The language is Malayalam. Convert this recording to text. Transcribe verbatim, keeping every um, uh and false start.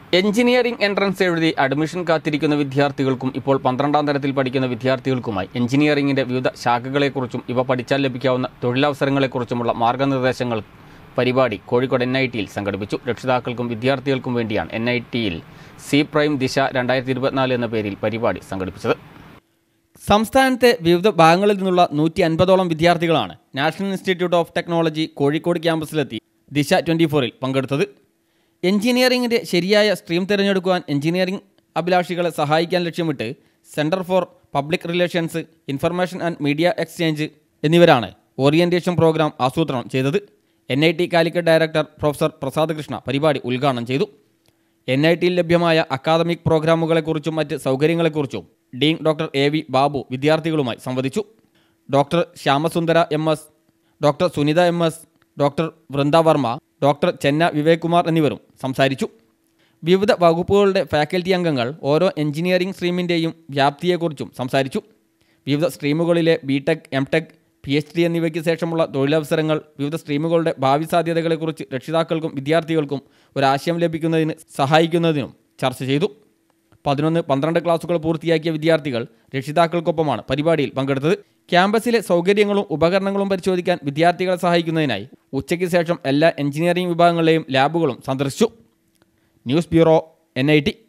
എഞ്ചിനീയറിംഗ് എൻട്രൻസ് എഴുതി അഡ്മിഷൻ കാത്തിരിക്കുന്ന വിദ്യാർത്ഥികൾക്കും ഇപ്പോൾ പന്ത്രണ്ടാം തരത്തിൽ പഠിക്കുന്ന വിദ്യാർത്ഥികൾക്കുമായി എഞ്ചിനീയറിംഗിൻ്റെ വിവിധ ശാഖകളെക്കുറിച്ചും ഇവ പഠിച്ചാൽ ലഭിക്കാവുന്ന തൊഴിലവസരങ്ങളെക്കുറിച്ചുമുള്ള മാർഗ്ഗനിർദ്ദേശങ്ങൾ പരിപാടി കോഴിക്കോട് എൻ ഐ ടിയിൽ സംഘടിപ്പിച്ചു. രക്ഷിതാക്കൾക്കും വിദ്യാർത്ഥികൾക്കും വേണ്ടിയാണ് എൻ ഐ ടിയിൽ സി പ്രൈം ദിശ രണ്ടായിരത്തി ഇരുപത്തിനാല് എന്ന പേരിൽ പരിപാടി സംഘടിപ്പിച്ചത്. സംസ്ഥാനത്തെ വിവിധ ഭാഗങ്ങളിൽ നിന്നുള്ള നൂറ്റി അൻപതോളം വിദ്യാർത്ഥികളാണ് National Institute of Technology Kozhikode ക്യാമ്പസിലെത്തി ദിശ ട്വൻറ്റി ഫോറിൽ പങ്കെടുത്തത്. എഞ്ചിനീയറിംഗിൻ്റെ ശരിയായ സ്ട്രീം തിരഞ്ഞെടുക്കുവാൻ എഞ്ചിനീയറിംഗ് അഭിലാഷികളെ സഹായിക്കാൻ ലക്ഷ്യമിട്ട് centre for public relations, information and media exchange എന്നിവരാണ് ഓറിയൻറ്റേഷൻ പ്രോഗ്രാം ആസൂത്രണം ചെയ്തത്. N I T Calicut director professor Prasad Krishna പരിപാടി ഉദ്ഘാടനം ചെയ്തു. എൻ ഐ ടിയിൽ ലഭ്യമായ അക്കാദമിക് പ്രോഗ്രാമുകളെക്കുറിച്ചും മറ്റ് സൗകര്യങ്ങളെക്കുറിച്ചും dean doctor A V Babu വിദ്യാർത്ഥികളുമായി സംവദിച്ചു. Doctor Shyamasundara M S, doctor Sunitha M S, doctor Vrinda Varma, doctor Chenna Vivek Kumar എന്നിവരും സംസാരിച്ചു. വിവിധ വകുപ്പുകളുടെ ഫാക്കൽറ്റി അംഗങ്ങൾ ഓരോ എഞ്ചിനീയറിംഗ് സ്ട്രീമിൻ്റെയും വ്യാപ്തിയെക്കുറിച്ചും സംസാരിച്ചു. വിവിധ സ്ട്രീമുകളിലെ B tech, M tech, P H D എന്നിവയ്ക്ക് ശേഷമുള്ള തൊഴിലവസരങ്ങൾ, വിവിധ സ്ട്രീമുകളുടെ ഭാവി സാധ്യതകളെക്കുറിച്ച് രക്ഷിതാക്കൾക്കും വിദ്യാർത്ഥികൾക്കും ഒരാശയം ലഭിക്കുന്നതിന് സഹായിക്കുന്നതിനും ചർച്ച ചെയ്തു. പതിനൊന്ന് പന്ത്രണ്ട് ക്ലാസുകൾ പൂർത്തിയാക്കിയ വിദ്യാർത്ഥികൾ രക്ഷിതാക്കൾക്കൊപ്പമാണ് പരിപാടിയിൽ പങ്കെടുത്തത്. ക്യാമ്പസിലെ സൗകര്യങ്ങളും ഉപകരണങ്ങളും പരിശോധിക്കാൻ വിദ്യാർത്ഥികളെ സഹായിക്കുന്നതിനായി ഉച്ചയ്ക്ക് ശേഷം എല്ലാ എഞ്ചിനീയറിംഗ് വിഭാഗങ്ങളിലെയും ലാബുകളും സന്ദർശിച്ചു. News bureau, N I T.